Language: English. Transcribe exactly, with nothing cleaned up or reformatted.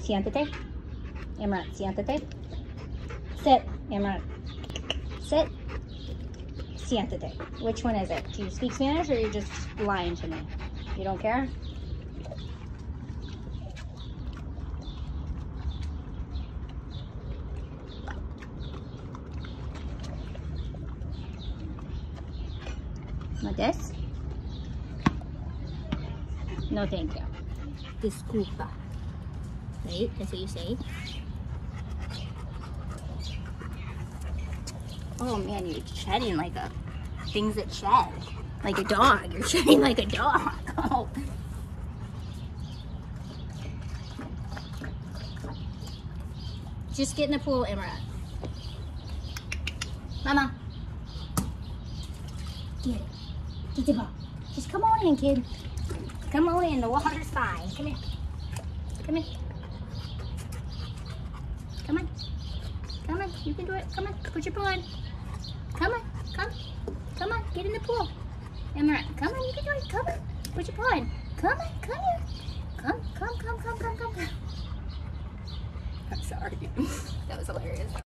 Siéntate. Amorette, siéntate. Sit, Amorette. Sit. Siéntate. Which one is it? Do you speak Spanish or are you just lying to me? You don't care? Like this? No, thank you. Disculpa. Right? That's what you say. Oh man, you're shedding like a things that shed. Like a dog. You're shedding like a dog. Oh. Just get in the pool, Amorette. Mama. Get it. Get the ball. Just come on in, kid. Come on in. The water's fine. Come here. Come here. Come on. Come on. You can do it. Come on. Put your paw in. Come on. Come. Come on. Get in the pool. Amorette, come on. You can do it. Come on. Put your paw in. Come on. Come here. Come. Come. Come. Come. Come. Come. I'm sorry. That was hilarious.